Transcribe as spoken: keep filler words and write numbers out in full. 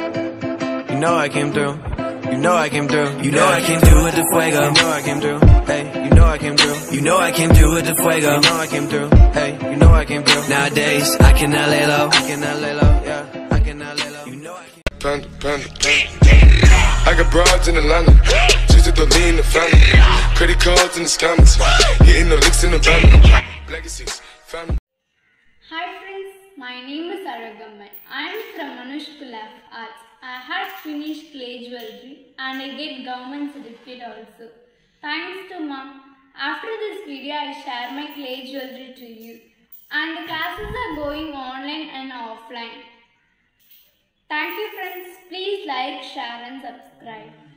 You know I came through. You know I came through. You know I came through with the fuego. You know I came through. Hey, you know I came through. You know I came through with the fuego. You know I came through. Hey, you know I came through. Nowadays I cannot lay low. I cannot lay low. Yeah, I cannot lay low. You know I came. Panda, panda, panda. I got broads in Atlanta. Just to lean the family. Credit cards in the scammers. Hitting the licks in the van. Legacies, family. Hi friends, my name is Aragamma. I am from Manush Kulaf Arts. I had finished clay jewelry and I get government certificate also. Thanks to mom. After this video I share my clay jewelry to you. And the classes are going online and offline. Thank you friends. Please like, share and subscribe.